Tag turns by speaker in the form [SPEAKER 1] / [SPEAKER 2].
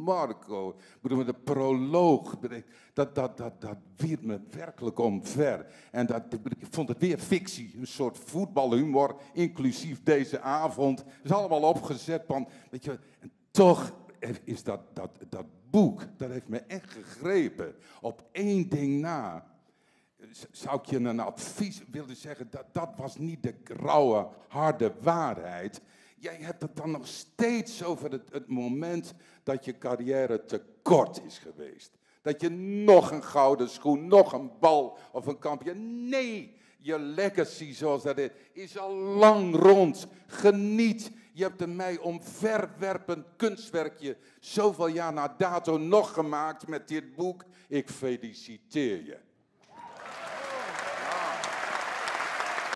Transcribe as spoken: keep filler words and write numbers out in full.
[SPEAKER 1] Marco, ik bedoel, de proloog, dat, dat, dat, dat wierp me werkelijk omver. En dat, ik vond het weer fictie, een soort voetbalhumor, inclusief deze avond. Het is allemaal opgezet, van, weet je, en toch is dat, dat, dat boek, dat heeft me echt gegrepen. Op één ding na. Zou ik je een advies willen zeggen, dat, dat was niet de rauwe, harde waarheid. Jij hebt het dan nog steeds over het, het moment dat je carrière te kort is geweest. Dat je nog een gouden schoen, nog een bal of een kampioen. Nee, je legacy zoals dat is, is al lang rond. Geniet. Je hebt een mij omverwerpend kunstwerkje zoveel jaar na dato nog gemaakt met dit boek. Ik feliciteer je.